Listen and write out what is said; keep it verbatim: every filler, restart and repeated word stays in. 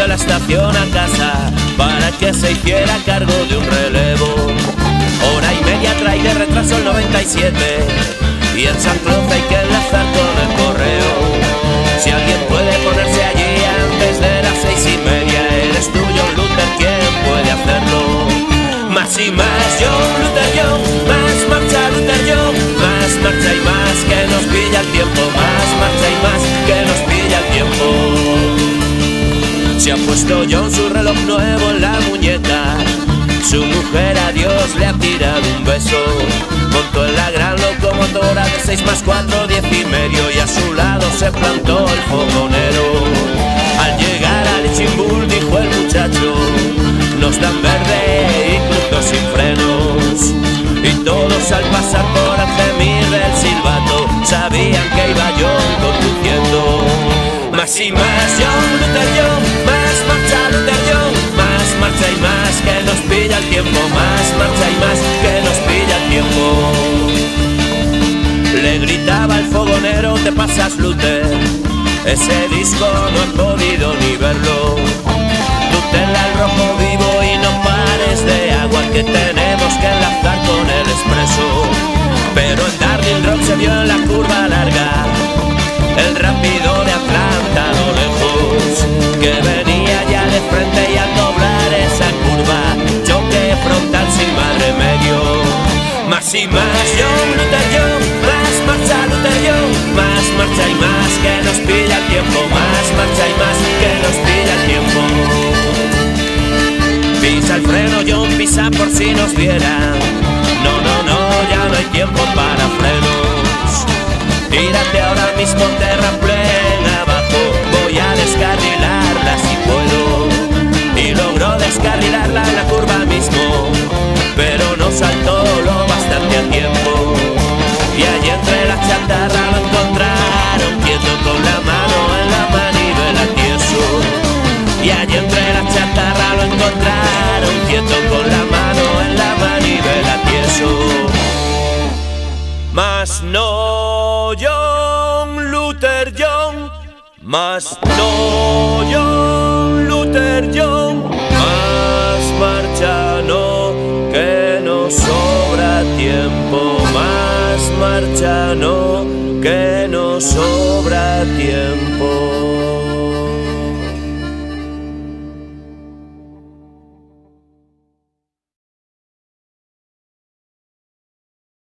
la estación a casa para que se hiciera cargo de un relevo. Hora y media trae de retraso el noventa y siete y en San Cruz hay que enlazar con el correo. Si alguien puede ponerse allí antes de las seis y media, eres tú, John Luther, quien puede hacerlo. Más y más, John Luther, John, más marcha Luther, John, más marcha y más que nos pilla el tiempo, más marcha y más que nos pilla el tiempo. Se ha puesto John su reloj nuevo en la muñeca, su mujer a Dios le ha tirado un beso. Montó en la gran locomotora de seis más cuatro, diez y medio, y a su lado se plantó el fogonero. Al llegar al Ichimbul dijo el muchacho: nos dan verde y cruzó sin frenos. Y todos al pasar por el gemir del silbato sabían que iba John conduciendo. Más y más, John Luther, John, más marcha Luther, John, más marcha y más que nos pilla el tiempo, más marcha y más que nos pilla el tiempo. Le gritaba el fogonero: te pasas, Luther, ese disco no he podido ni verlo. Tú tenla el rojo vivo y no pares de agua, que tenemos que enlazar con el expreso. Pero en Darling Rock se vio en la curva larga el rápido de Atlanta a lo lejos, que venía ya de frente y al doblar esa curva choque frontal sin más remedio. Más y más, John Luther, John, más marcha Luther, John, más marcha y más que nos pilla el tiempo, más marcha y más que nos pilla el tiempo. Pisa el freno, John, pisa por si nos vieran. No, no, no, ya no hay tiempo para frenos. Tírate ahora mismo terraplén abajo, voy a descarrilarla si puedo. Y logró descarrilarla en la curva mismo, pero no saltó lo bastante a tiempo. Y allí entre la chatarra lo encontraron quieto con la mano en la manivela tieso. Y allí entre la chatarra lo encontraron quieto con la mano en la manivela tieso. Mas no John Luther, John, mas no John Luther, John, más marcha no, que nos sobra tiempo, más marcha no, que nos sobra tiempo.